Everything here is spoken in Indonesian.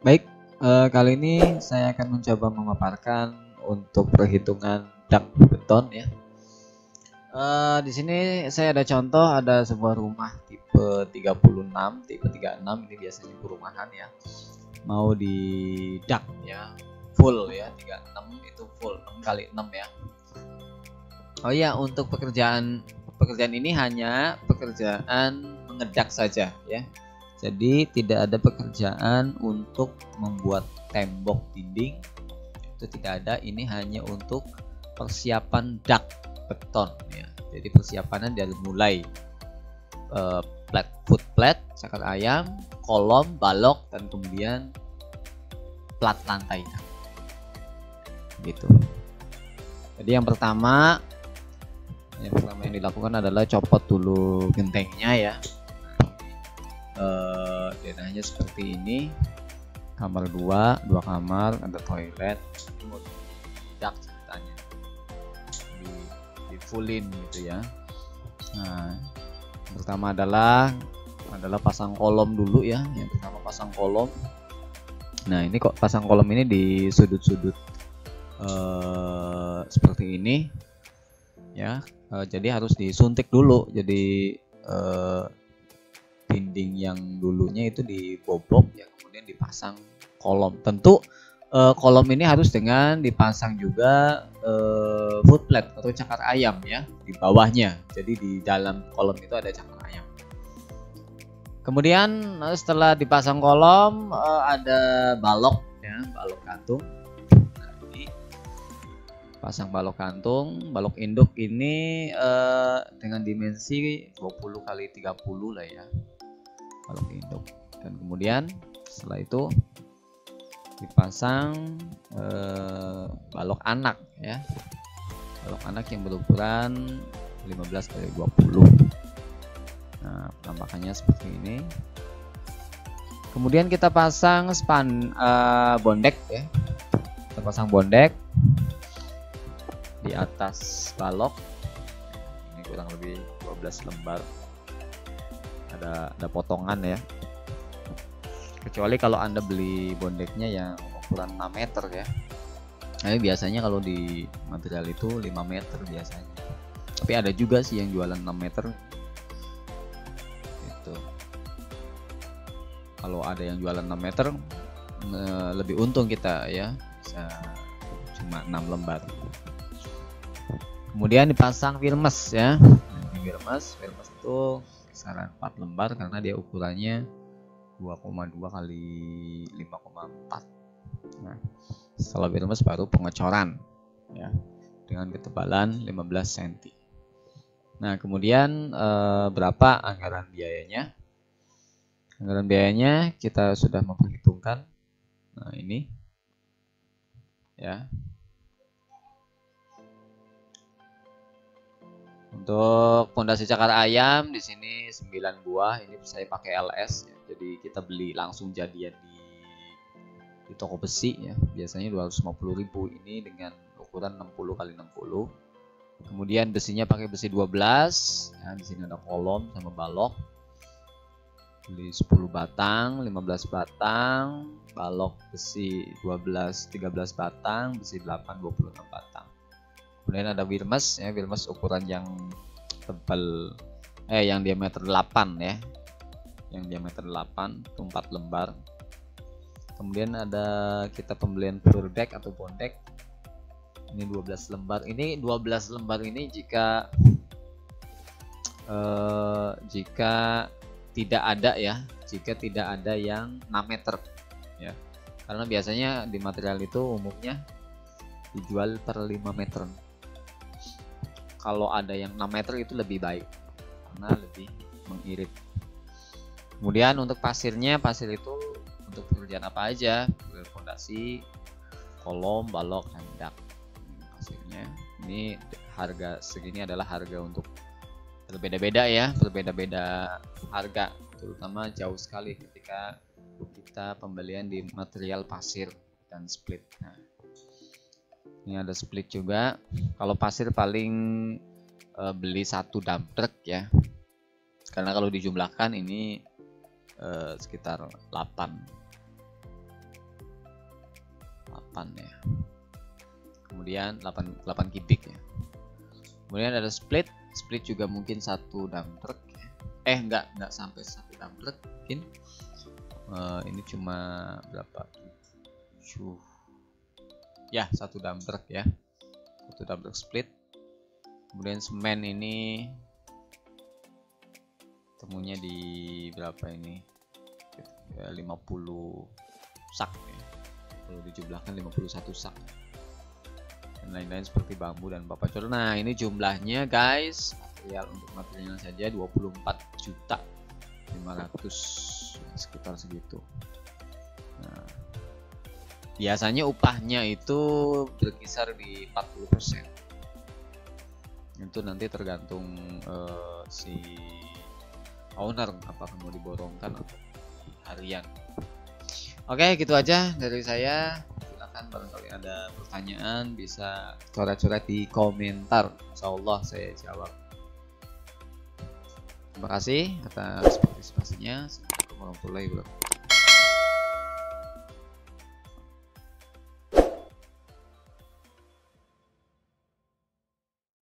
Baik, kali ini saya akan mencoba memaparkan untuk perhitungan dak beton ya. Di sini saya ada contoh, ada sebuah rumah tipe 36, tipe 36 ini biasanya perumahan ya. Mau di dak ya, full ya, 36 itu full 6 kali 6 ya. Oh iya, untuk pekerjaan ini hanya pekerjaan mengedak saja ya. Jadi tidak ada pekerjaan untuk membuat tembok dinding, itu tidak ada. Ini hanya untuk persiapan dak beton ya. Jadi persiapannya dari mulai foot plat, cakar ayam, kolom, balok, dan kemudian plat lantai gitu. Jadi yang pertama yang dilakukan adalah copot dulu gentengnya ya. Denahnya seperti ini, kamar dua kamar, ada toilet, dak ceritanya di fullin gitu ya. Nah, pertama adalah pasang kolom dulu ya. Yang pertama pasang kolom. Nah, ini kok pasang kolom ini di sudut-sudut seperti ini ya. Jadi harus disuntik dulu. Jadi dinding yang dulunya itu dibobok ya, kemudian dipasang kolom. Tentu kolom ini harus dengan dipasang juga foot plat atau cakar ayam ya di bawahnya. Jadi di dalam kolom itu ada cakar ayam. Kemudian setelah dipasang kolom ada balok ya, balok kantung. Nah, ini pasang balok kantung, balok induk ini dengan dimensi 20 kali 30 lah ya, balok induk. Dan kemudian setelah itu dipasang balok anak ya, balok anak yang berukuran 15 kali 20. Nah, penampakannya seperti ini. Kemudian kita pasang bondek ya, kita pasang bondek di atas balok. Ini kurang lebih 12 lembar. Ada potongan ya. Kecuali kalau Anda beli bondeknya yang ukuran 6 meter ya. Nah, biasanya kalau di material itu 5 meter biasanya. Tapi ada juga sih yang jualan 6 meter. Itu. Kalau ada yang jualan 6 meter lebih untung kita ya. Bisa cuma 6 lembar. Kemudian dipasang firmes ya. Firmes itu kisaran 4 lembar karena dia ukurannya 2,2 kali 5,4. Nah, setelah firmes baru pengecoran ya dengan ketebalan 15 cm. Nah, kemudian berapa anggaran biayanya? Anggaran biayanya kita sudah memperhitungkan. Nah, ini ya. Untuk fondasi cakar ayam di sini 9 buah. Ini saya pakai LS ya. Jadi kita beli langsung jadian di toko besi ya. Biasanya 250.000. Ini dengan ukuran 60 kali 60. Kemudian besinya pakai besi 12 ya. Di sini ada kolom sama balok. Beli 10 batang, 15 batang, balok besi 12, 13 batang, besi 8, 26 batang. Kemudian ada firmes ya, firmes ukuran yang tebal yang diameter 8 ya. Yang diameter 8 itu 4 lembar. Kemudian ada kita pembelian floor deck atau bondek. Ini 12 lembar. Ini 12 lembar ini jika tidak ada ya, jika tidak ada yang 6 meter ya. Karena biasanya di material itu umumnya dijual per 5 meter. Kalau ada yang 6 meter itu lebih baik karena lebih mengirit. Kemudian untuk pasirnya, pasir itu untuk pekerjaan apa aja? Fondasi, kolom, balok, dan dak. Pasirnya ini harga segini adalah harga untuk berbeda-beda ya, berbeda-beda harga, terutama jauh sekali ketika kita pembelian di material pasir dan split. Nah, ini ada split juga. Kalau pasir paling beli 1 dump truck ya, karena kalau dijumlahkan ini sekitar 8 8 ya. Kemudian 8 kubik ya. Kemudian ada split juga mungkin 1 dump truck ya. Enggak sampai 1 dump truck mungkin. Ini cuma berapa? 7. Ya, 1 dump truck ya. 1 dump truck split. Kemudian semen ini temunya di berapa ini? Ya, 50 sak ya. Kalau dijumlahkan 51 sak. Dan lain-lain seperti bambu dan papacol. Nah, ini jumlahnya guys. Materialnya saja 24.500.000, sekitar segitu. Nah, biasanya upahnya itu berkisar di 40%. Itu nanti tergantung si owner apakah mau diborongkan atau harian. Oke, gitu aja dari saya. Silakan barangkali ada pertanyaan bisa coret-coret di komentar. Insyaallah saya jawab. Terima kasih atas partisipasinya. Assalamualaikum warahmatullahi wabarakatuh.